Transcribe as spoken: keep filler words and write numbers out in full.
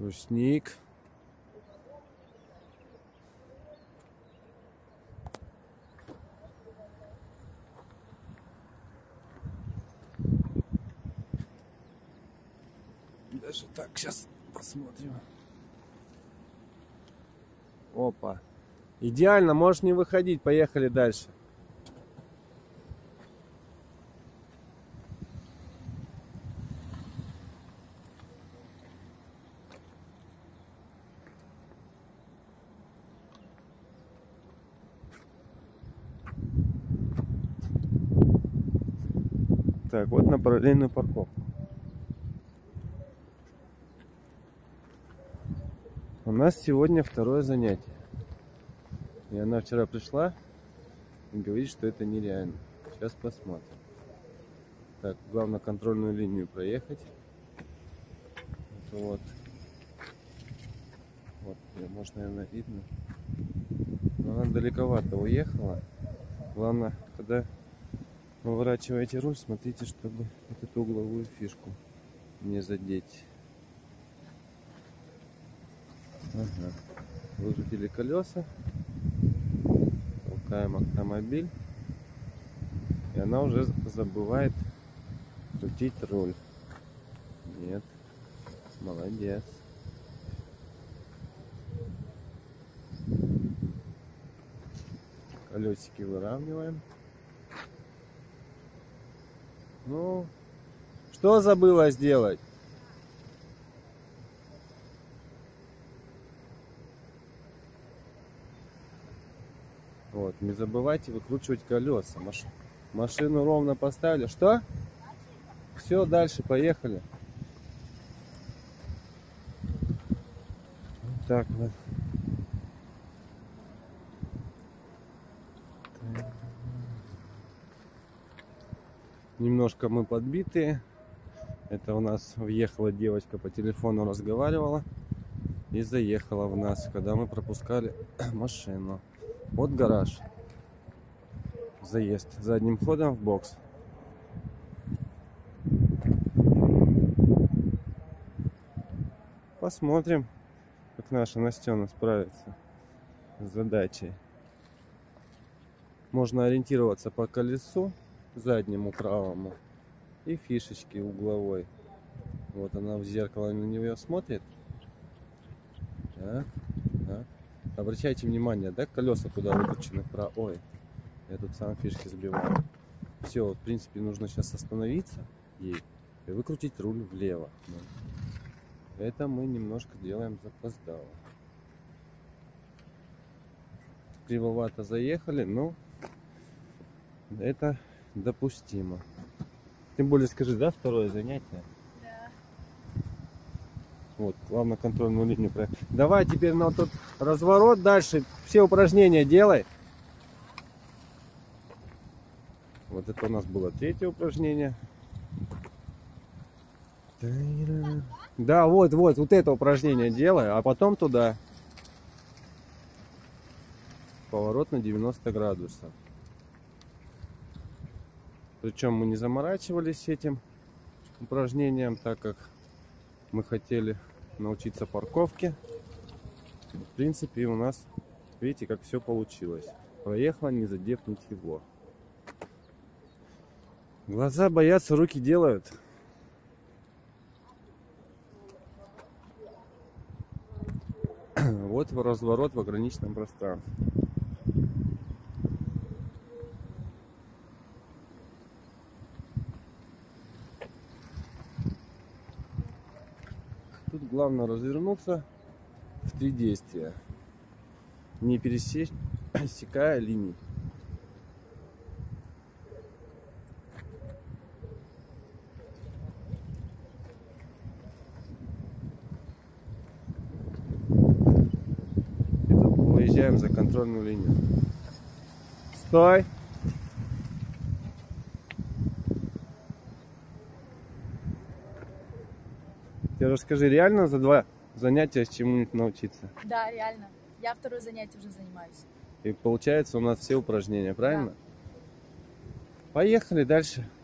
Брусника. Даже так, сейчас посмотрим. Опа. Идеально, можешь не выходить, поехали дальше. Так, вот на параллельную парковку. У нас сегодня второе занятие. И она вчера пришла и говорит, что это нереально. Сейчас посмотрим. Так, главное контрольную линию проехать. Вот. Вот, может, наверное, видно. Но она далековато уехала. Главное, когда выворачиваете руль, смотрите, чтобы вот эту угловую фишку не задеть. Ага. Выжатили колеса, толкаем автомобиль, и она уже забывает крутить руль. Нет, молодец. Колесики выравниваем. Ну, что забыла сделать? Вот, не забывайте выкручивать колеса. Маш... Машину ровно поставили. Что? Все, дальше, поехали. Вот так вот. Немножко мы подбитые. Это у нас въехала девочка, по телефону разговаривала и заехала в нас, когда мы пропускали машину. Вот гараж. Заезд задним ходом в бокс. Посмотрим, как наша Настена справится с задачей. Можно ориентироваться по колесу заднему правому и фишечки угловой. Вот она в зеркало на нее смотрит. Так, так. Обращайте внимание, да, колеса куда выкручены вправо. Ой, я тут сам фишки забиваю. Все, в принципе, нужно сейчас остановиться ей и выкрутить руль влево. Это мы немножко делаем запоздало. Кривовато заехали, но это допустимо. Тем более, скажи, да, второе занятие? Да. Вот, главное контрольную линию проехать. Давай теперь на тот разворот дальше. Все упражнения делай. Вот это у нас было третье упражнение. Да, вот, вот, вот это упражнение делай, а потом туда. Поворот на девяносто градусов. Причем мы не заморачивались этим упражнением, так как мы хотели научиться парковке. В принципе, у нас, видите, как все получилось. Проехала, не задев ничего. Глаза боятся, руки делают. Вот разворот в ограниченном пространстве. Тут главное развернуться в три действия, не пересекая линий. И тут выезжаем за контрольную линию. Стой! Ты расскажи, реально за два занятия с чему-нибудь научиться? Да, реально. Я второе занятие уже занимаюсь. И получается у нас все упражнения, правильно? Да. Поехали дальше.